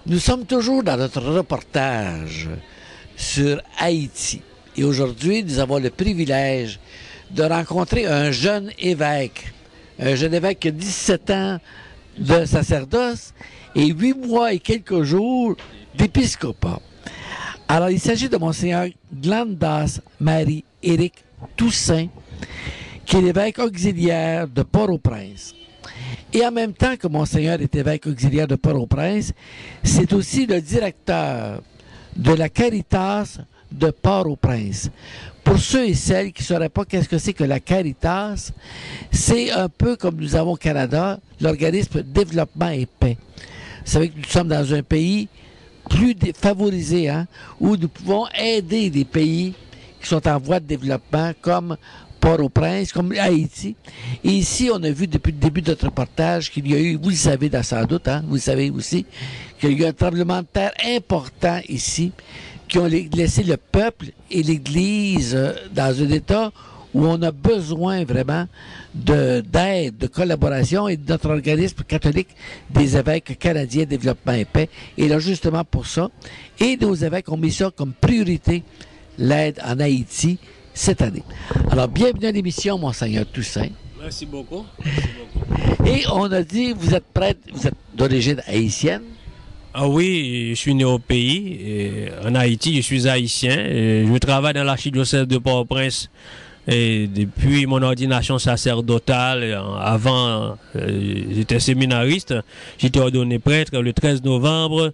Nous sommes toujours dans notre reportage sur Haïti. Et aujourd'hui, nous avons le privilège de rencontrer un jeune évêque qui a 17 ans de sacerdoce et 8 mois et quelques jours d'épiscopat. Alors, il s'agit de Monseigneur Glandas Marie-Éric Toussaint, qui est l'évêque auxiliaire de Port-au-Prince. Et en même temps que Monseigneur est évêque auxiliaire de Port-au-Prince, c'est aussi le directeur de la Caritas de Port-au-Prince. Pour ceux et celles qui ne sauraient pas qu'est-ce que c'est que la Caritas, c'est un peu comme nous avons au Canada, l'organisme Développement et Paix. Vous savez que nous sommes dans un pays plus favorisé, où nous pouvons aider des pays qui sont en voie de développement, comme Port-au-Prince, comme Haïti. Et ici, on a vu depuis le début de notre reportage qu'il y a eu, vous le savez sans doute, vous le savez aussi, qu'il y a eu un tremblement de terre important ici, qui ont laissé le peuple et l'Église dans un état où on a besoin vraiment d'aide, de collaboration et de notre organisme catholique des évêques canadiens Développement et Paix. Et là, justement pour ça, et nos évêques ont mis ça comme priorité, l'aide en Haïti, cette année. Alors, bienvenue à l'émission, Monseigneur Toussaint. Merci beaucoup. Et on a dit, vous êtes prêtre, vous êtes d'origine haïtienne. Ah oui, je suis né au pays, en Haïti, je suis haïtien. Je travaille dans l'archidiocèse de Port-au-Prince depuis mon ordination sacerdotale. Avant, j'étais séminariste. J'étais ordonné prêtre le 13 novembre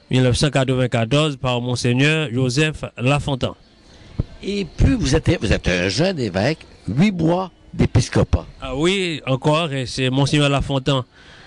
1994 par Monseigneur Joseph Lafontaine. Et puis, vous êtes un jeune évêque, 8 mois d'épiscopat. Ah oui, encore, et c'est Monseigneur Lafontaine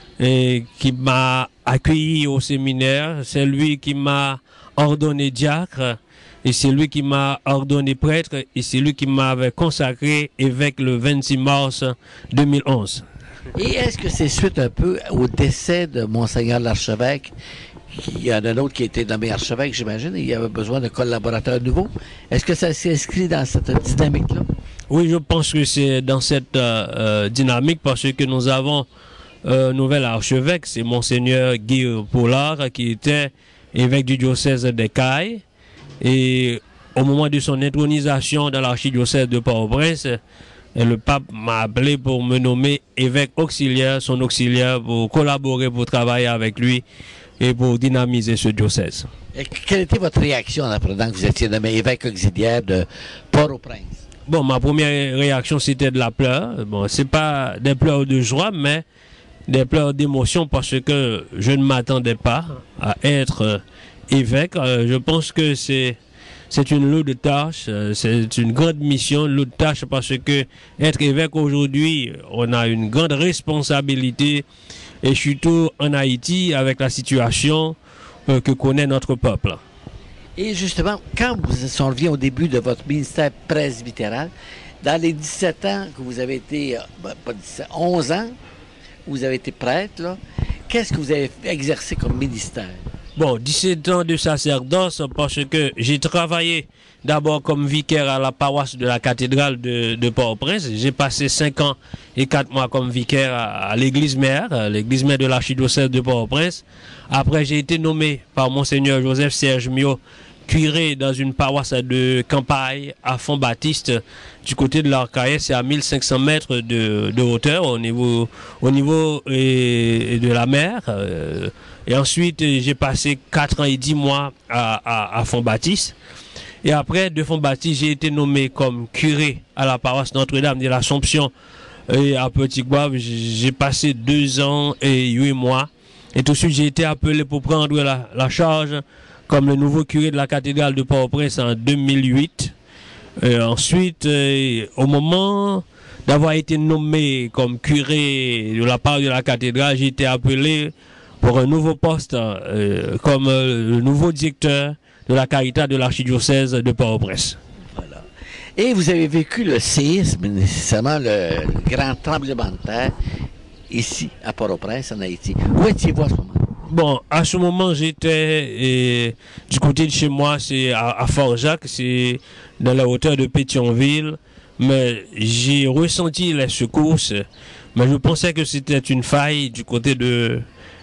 qui m'a accueilli au séminaire. C'est lui qui m'a ordonné diacre, et c'est lui qui m'a ordonné prêtre, et c'est lui qui m'avait consacré évêque le 26 mars 2011. Et est-ce que c'est suite un peu au décès de Monseigneur l'archevêque? Il y en a un autre qui a été nommé archevêque, j'imagine, et il y avait besoin de collaborateurs nouveaux. Est-ce que ça s'inscrit dans cette dynamique-là? Oui, je pense que c'est dans cette dynamique parce que nous avons un nouvel archevêque, c'est Monseigneur Guy Pollard, qui était évêque du diocèse d'Écailles. Et au moment de son intronisation dans l'archidiocèse de Port-au-Prince, le pape m'a appelé pour me nommer évêque auxiliaire, son auxiliaire, pour collaborer, pour travailler avec lui et pour dynamiser ce diocèse. Et quelle était votre réaction en apprenant que vous étiez nommé évêque auxiliaire de Port-au-Prince? Bon, ma première réaction, c'était de la pleurs. Bon, c'est pas des pleurs de joie, mais des pleurs d'émotion parce que je ne m'attendais pas à être évêque. Je pense que c'est une lourde tâche, c'est une grande mission, une lourde tâche parce que être évêque aujourd'hui, on a une grande responsabilité. Et surtout en Haïti, avec la situation que connaît notre peuple. Et justement, quand on revient au début de votre ministère presbytéral, dans les 17 ans que vous avez été, pas 17, 11 ans, vous avez été prêtre, là, qu'est-ce que vous avez exercé comme ministère? Bon, 17 ans de sacerdoce parce que j'ai travaillé d'abord comme vicaire à la paroisse de la cathédrale de Port-au-Prince. J'ai passé 5 ans et 4 mois comme vicaire à l'église mère de l'archidiocèse de Port-au-Prince. Après, j'ai été nommé par Monseigneur Joseph Serge Miot, curé dans une paroisse de campagne à Font-Baptiste, du côté de l'Arcaïe. C'est à 1500 mètres de hauteur au niveau de la mer. Et ensuite, j'ai passé 4 ans et 10 mois à Font-Baptiste. Et après, de Font-Baptiste, j'ai été nommé comme curé à la paroisse Notre-Dame de l'Assomption et à Petit-Goâve. J'ai passé 2 ans et 8 mois. Et tout de suite, j'ai été appelé pour prendre la charge comme le nouveau curé de la cathédrale de Port-au-Prince en 2008. Ensuite, au moment d'avoir été nommé comme curé de la part de la cathédrale, j'ai été appelé pour un nouveau poste comme le nouveau directeur de la Caritas de l'archidiocèse de Port-au-Prince. Voilà. Et vous avez vécu le séisme, nécessairement le grand tremblement de terre, ici, à Port-au-Prince, en Haïti. Où étiez-vous à ce moment? Bon, à ce moment, j'étais du côté de chez moi, c'est à Fort-Jacques, c'est dans la hauteur de Pétionville, mais j'ai ressenti les secousses, mais je pensais que c'était une faille du côté de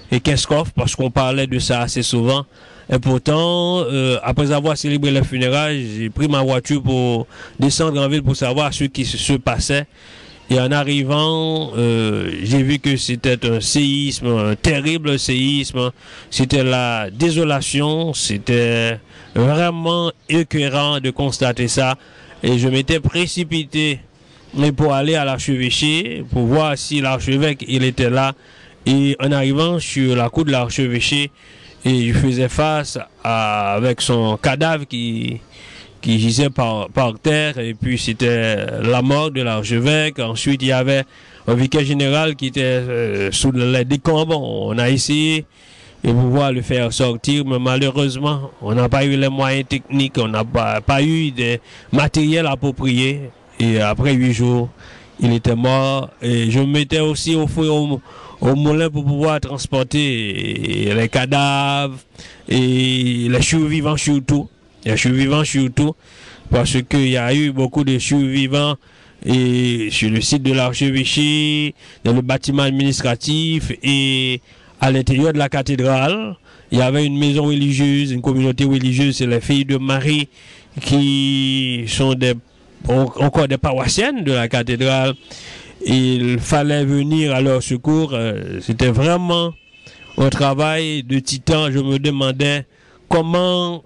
et qu'est-ce qu'offre, parce qu'on parlait de ça assez souvent. Et pourtant, après avoir célébré les funérailles, j'ai pris ma voiture pour descendre en ville pour savoir ce qui se passait. Et en arrivant, j'ai vu que c'était un séisme, un terrible séisme. C'était la désolation. C'était vraiment écœurant de constater ça. Et je m'étais précipité pour aller à l'archevêché, pour voir si l'archevêque il était là. Et en arrivant sur la cour de l'archevêché, et je faisais face avec son cadavre qui gisait par terre, et puis c'était la mort de l'archevêque. Ensuite, il y avait un vicaire général qui était sous les décombres. On a essayé de pouvoir le faire sortir, mais malheureusement, on n'a pas eu les moyens techniques, on n'a pas eu des matériels appropriés. Et après 8 jours, il était mort. Et je me mettais aussi au feu au moulin pour pouvoir transporter les cadavres et les survivants surtout. Les survivants surtout, parce qu'il y a eu beaucoup de survivants et sur le site de l'archevêché, dans le bâtiment administratif et à l'intérieur de la cathédrale. Il y avait une maison religieuse, une communauté religieuse, c'est les filles de Marie qui sont encore des paroissiennes de la cathédrale. Il fallait venir à leur secours. C'était vraiment un travail de titan. Je me demandais comment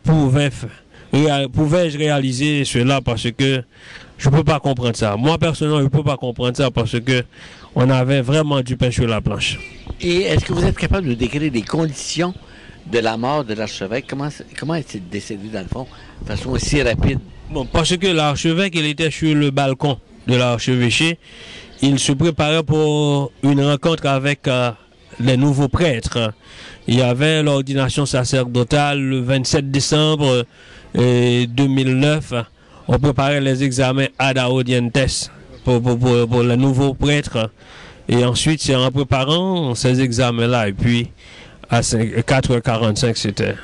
pouvais-je réaliser cela, parce que je ne peux pas comprendre ça. Moi, personnellement, je ne peux pas comprendre ça parce que on avait vraiment du pain sur la planche. Et est-ce que vous êtes capable de décrire les conditions de la mort de l'archevêque? Comment est-il décédé, dans le fond, de façon aussi rapide? Bon, parce que l'archevêque, il était sur le balcon de l'archevêché. Il se préparait pour une rencontre avec les nouveaux prêtres. Il y avait l'ordination sacerdotale le 27 décembre 2009. On préparait les examens ad audientes pour les nouveaux prêtres. Et ensuite, c'est en préparant ces examens-là. Et puis, à 4h45, c'était...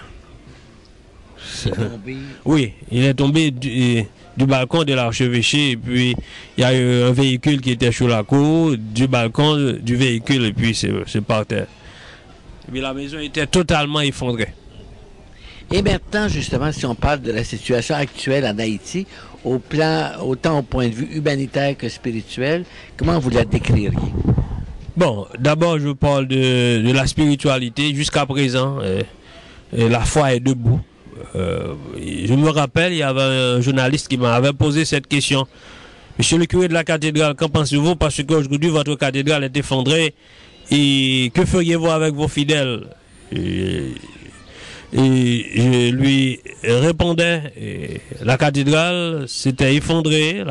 Oui, il est tombé du balcon de l'archevêché, et puis il y a eu un véhicule qui était sur la cour, du balcon du véhicule, et puis c'est par terre. Et puis la maison était totalement effondrée. Et maintenant, justement, si on parle de la situation actuelle en Haïti, autant au point de vue humanitaire que spirituel, comment vous la décririez? Bon, d'abord, je parle de la spiritualité. Jusqu'à présent, la foi est debout. Je me rappelle, il y avait un journaliste qui m'avait posé cette question. Monsieur le curé de la cathédrale, qu'en pensez-vous? Parce qu'aujourd'hui, votre cathédrale est effondrée. Et que feriez-vous avec vos fidèles? Et je lui répondais, la cathédrale s'était effondrée,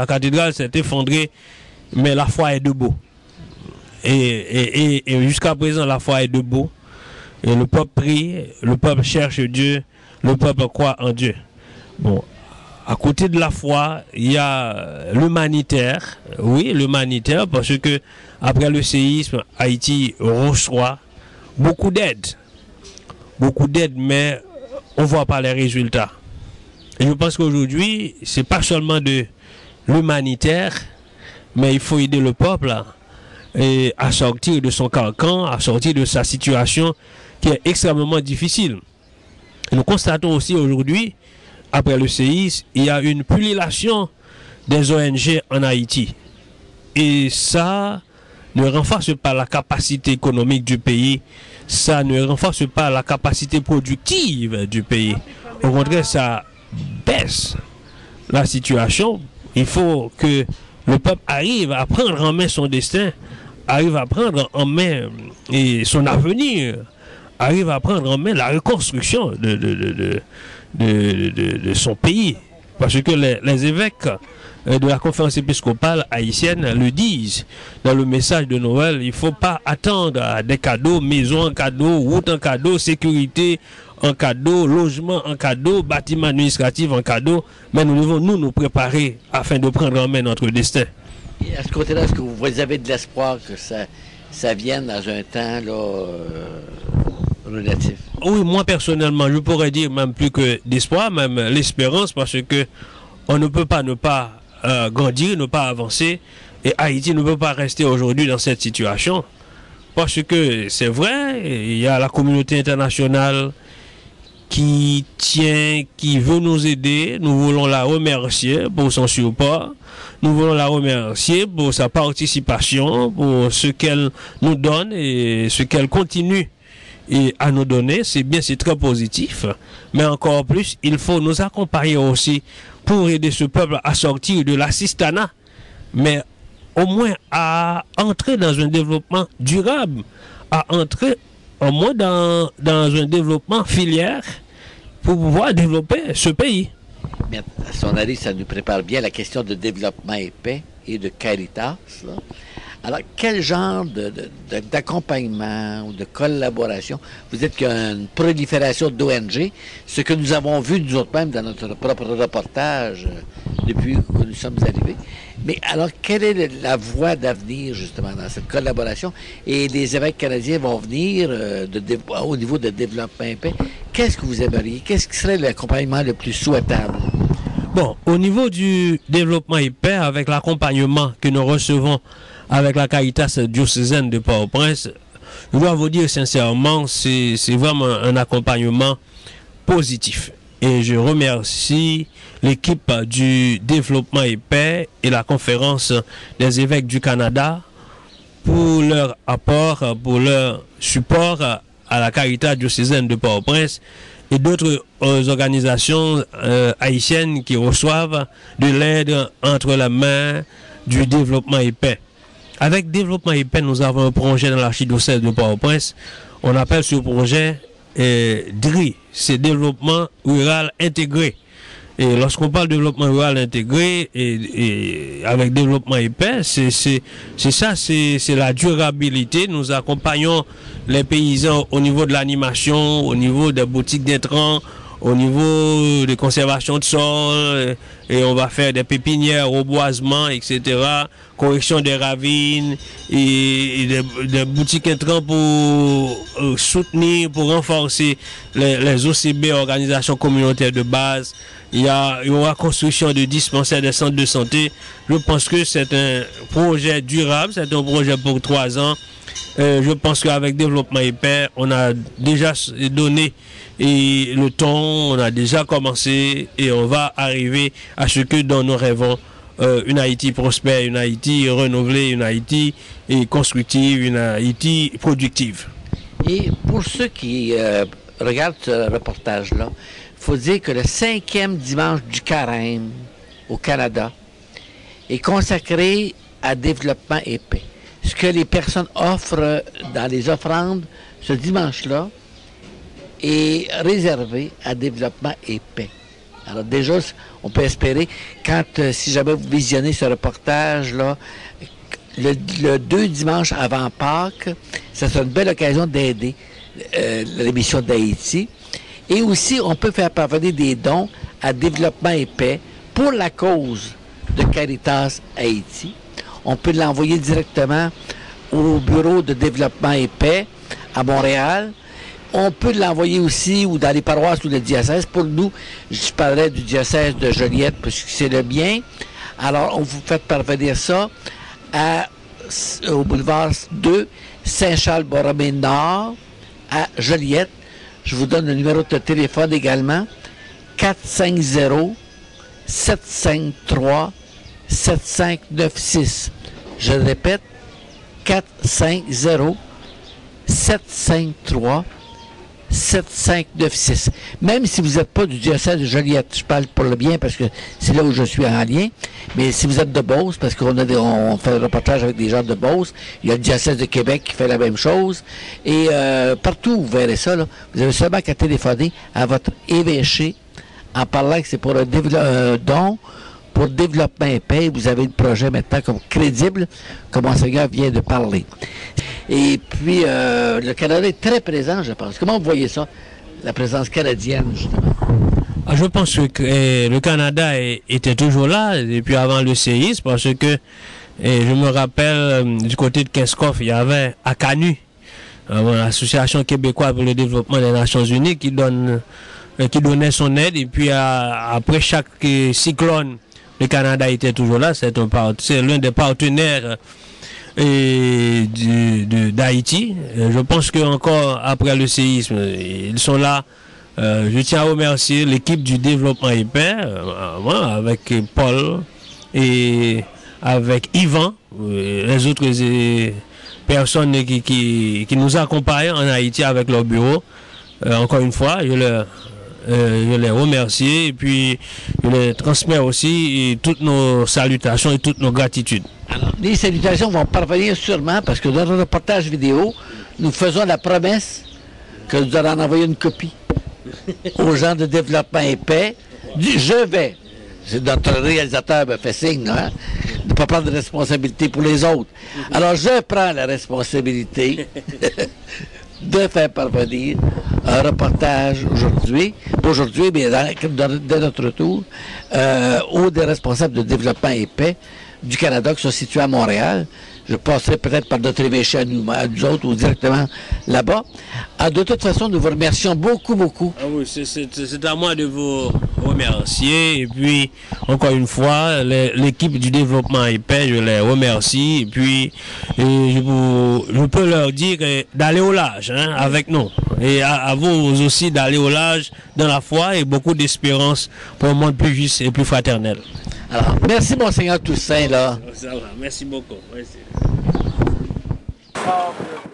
mais la foi est debout. Et jusqu'à présent, la foi est debout. Et le peuple prie, le peuple cherche Dieu, le peuple croit en Dieu. Bon, à côté de la foi, il y a l'humanitaire. Oui, l'humanitaire, parce que après le séisme, Haïti reçoit beaucoup d'aide. Beaucoup d'aide, mais on ne voit pas les résultats. Et je pense qu'aujourd'hui, ce n'est pas seulement de l'humanitaire, mais il faut aider le peuple à sortir de son carcan, à sortir de sa situation qui est extrêmement difficile. Et nous constatons aussi aujourd'hui, après le séisme, il y a une pullulation des ONG en Haïti. Et ça ne renforce pas la capacité économique du pays, ça ne renforce pas la capacité productive du pays. Au contraire, ça baisse la situation. Il faut que le peuple arrive à prendre en main son destin, arrive à prendre en main son avenir, arrive à prendre en main la reconstruction de son pays. Parce que les évêques de la conférence épiscopale haïtienne le disent dans le message de Noël, il ne faut pas attendre des cadeaux, maison en cadeau, route en cadeau, sécurité en cadeau, logement en cadeau, bâtiment administratif en cadeau, mais nous devons nous préparer afin de prendre en main notre destin. Et à ce côté-là, est-ce que vous avez de l'espoir que ça vienne dans un temps là, relatif? Oui, moi personnellement, je pourrais dire même plus que d'espoir, même l'espérance, parce que on ne peut pas ne pas grandir, ne pas avancer, et Haïti ne peut pas rester aujourd'hui dans cette situation. parce que c'est vrai, il y a la communauté internationale qui tient, qui veut nous aider. Nous voulons la remercier pour son support. Nous voulons la remercier pour sa participation, pour ce qu'elle nous donne et ce qu'elle continue à nous donner. C'est bien, c'est très positif. Mais encore plus, il faut nous accompagner aussi pour aider ce peuple à sortir de l'assistanat, mais au moins à entrer dans un développement durable, à entrer au moins dans un développement filière pour pouvoir développer ce pays. Mais à son avis, ça nous prépare bien la question de développement et paix et de Caritas, là. Alors, quel genre d'accompagnement ou de collaboration? Vous dites qu'il y a une prolifération d'ONG, ce que nous avons vu nous autres mêmes dans notre propre reportage depuis que nous sommes arrivés. Mais alors, quelle est la voie d'avenir, justement, dans cette collaboration? Et les évêques canadiens vont venir au niveau de développement et paix. Qu'est-ce que vous aimeriez? Qu'est-ce qui serait l'accompagnement le plus souhaitable? Bon, au niveau du développement et paix, avec l'accompagnement que nous recevons avec la Caritas diocésaine de Port-au-Prince, je dois vous dire sincèrement, c'est vraiment un accompagnement positif. Et je remercie l'équipe du développement et paix et la conférence des évêques du Canada pour leur apport, pour leur support à la Caritas diocésaine de Port-au-Prince et d'autres organisations haïtiennes qui reçoivent de l'aide entre les mains du développement et paix. Avec développement et paix, nous avons un projet dans l'archidiocèse de Port-au-Prince. On appelle ce projet DRI, c'est développement rural intégré. Et lorsqu'on parle de développement rural intégré et avec développement et paix, c'est la durabilité. Nous accompagnons les paysans au niveau de l'animation, au niveau des boutiques d'intrants, au niveau de conservation de sol, et on va faire des pépinières, reboisement, etc., correction des ravines, et des boutiques intrants pour soutenir, pour renforcer les OCB, organisations communautaires de base. Il y aura construction de dispensaires, des centres de santé. Je pense que c'est un projet durable, c'est un projet pour 3 ans. Je pense qu'avec développement et paix, on a déjà donné le ton, on a déjà commencé et on va arriver à ce que dont nous rêvons, une Haïti prospère, une Haïti renouvelée, une Haïti constructive, une Haïti productive. Et pour ceux qui regardent ce reportage-là, il faut dire que le 5e dimanche du carême au Canada est consacré à développement et paix. Ce que les personnes offrent dans les offrandes ce dimanche-là est réservé à développement et paix. Alors déjà, on peut espérer, si jamais vous visionnez ce reportage-là, le 2 dimanches avant Pâques, ça sera une belle occasion d'aider l'émission d'Haïti. Et aussi, on peut faire parvenir des dons à développement et paix pour la cause de Caritas Haïti. On peut l'envoyer directement au bureau de développement et paix à Montréal. On peut l'envoyer aussi ou dans les paroisses ou le diocèse. Pour nous, je parlerai du diocèse de Joliette parce que c'est le bien. Alors, on vous fait parvenir ça au boulevard 2, Saint-Charles-Borromée-Nord, à Joliette. Je vous donne le numéro de téléphone également, 450-753-7596. Je le répète, 450-753-7596. Même si vous n'êtes pas du diocèse de Joliette, je parle pour le bien parce que c'est là où je suis en lien, mais si vous êtes de Beauce, parce qu'on fait un reportage avec des gens de Beauce, il y a le diocèse de Québec qui fait la même chose, et partout où vous verrez ça, là, vous avez seulement qu'à téléphoner à votre évêché en parlant que c'est pour un don pour développement et paix. Vous avez le projet maintenant comme crédible, comme Monseigneur vient de parler. Et puis, le Canada est très présent, je pense. Comment vous voyez ça, la présence canadienne, justement? Je pense que le Canada était toujours là, depuis avant le séisme, parce que je me rappelle, du côté de Kinskoff, il y avait ACANU, l'Association québécoise pour le développement des Nations Unies, qui donnait son aide, et puis après chaque cyclone, le Canada était toujours là. C'est l'un des partenaires d'Haïti. Je pense qu'encore après le séisme, ils sont là. Je tiens à remercier l'équipe du développement et paix, avec Paul et avec Yvan, les autres personnes qui nous accompagnent en Haïti avec leur bureau. Encore une fois, je les remercie et puis je les transmets aussi toutes nos salutations et toutes nos gratitudes. Alors, les salutations vont parvenir sûrement parce que dans le reportage vidéo, nous faisons la promesse que nous allons envoyer une copie aux gens de développement et paix. Je vais, c'est notre réalisateur me fait signe, hein, de ne pas prendre de responsabilité pour les autres. Alors je prends la responsabilité de faire parvenir un reportage aujourd'hui, mais dès notre retour, aux des responsables de développement et paix du Canada qui sont situés à Montréal. Je passerai peut-être par notre évêché à nous autres ou directement là-bas. De toute façon, nous vous remercions beaucoup, beaucoup. Ah oui, c'est à moi de vous remercier. Et puis, encore une fois, l'équipe du développement et paix, je les remercie. Et puis, je peux leur dire d'aller au large avec nous. Et à vous aussi d'aller au large dans la foi et beaucoup d'espérance pour un monde plus juste et plus fraternel. Alors, merci, Monseigneur Toussaint, là. Ça va, merci beaucoup. Merci.